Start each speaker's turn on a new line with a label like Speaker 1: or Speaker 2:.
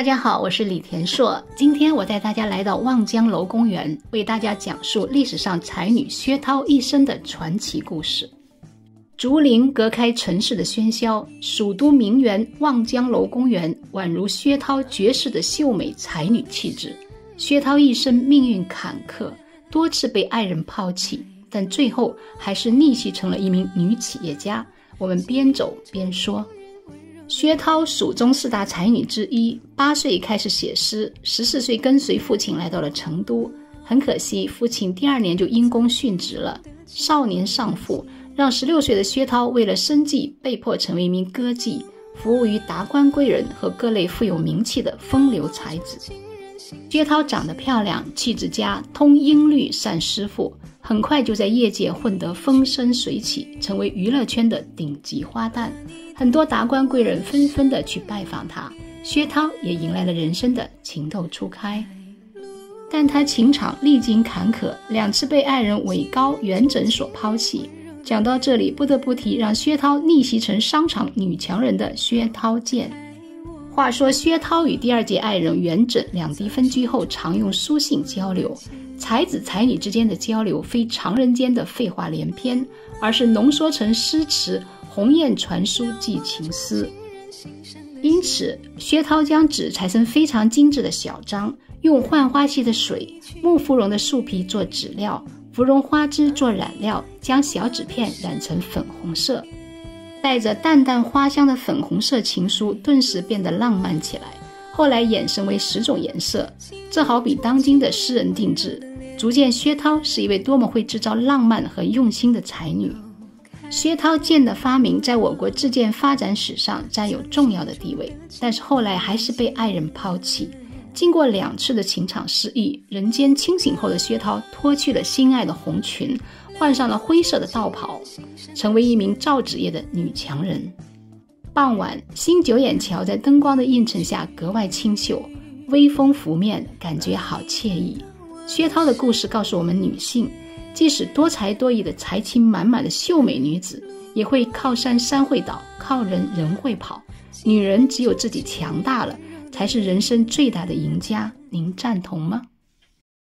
Speaker 1: 大家好，我是李田硕。今天我带大家来到望江楼公园，为大家讲述历史上才女薛涛一生的传奇故事。竹林隔开城市的喧嚣，蜀都名园望江楼公园宛如薛涛绝世的秀美才女气质。薛涛一生命运坎坷，多次被爱人抛弃，但最后还是逆袭成了一名女企业家。我们边走边说。薛涛蜀中4大才女之一，8岁开始写诗，14岁跟随父亲来到了成都。很可惜，父亲第2年就因公殉职了。少年丧父，让16岁的薛涛为了生计被迫成为一名歌妓，服务于达官贵人和各类富有名气的风流才子。薛涛长得漂亮，气质佳，通音律，善诗赋，很快就在业界混得风生水起，成为娱乐圈的顶级花旦。很多达官贵人纷纷的去拜访他，薛涛也迎来了人生的情窦初开。但他情场历经坎坷，2次被爱人韦高元稹所抛弃。讲到这里，不得不提让薛涛逆袭成商场女强人的薛涛剑。话说薛涛与第2届爱人元稹两地分居后，常用书信交流。才子才女之间的交流非常人间的废话连篇，而是浓缩成诗词，鸿雁传书寄情思。因此薛涛将纸裁成非常精致的小章，用浣花溪的水、木芙蓉的树皮做纸料，芙蓉花枝做染料，将小纸片染成粉红色。带着淡淡花香的粉红色情书顿时变得浪漫起来，后来衍生为10种颜色。这好比当今的诗人定制，足见薛涛是一位多么会制造浪漫和用心的才女。薛涛剑的发明在我国制剑发展史上占有重要的地位，但是后来还是被爱人抛弃。经过2次的情场失意，人间清醒后的薛涛脱去了心爱的红裙，换上了灰色的道袍，成为一名造纸业的女强人。傍晚，新九眼桥在灯光的映衬下格外清秀，微风拂面，感觉好惬意。薛涛的故事告诉我们，女性即使多才多艺的才情满满的秀美女子，也会靠山山会倒，靠人人会跑。女人只有自己强大了，才是人生最大的赢家。您赞同吗？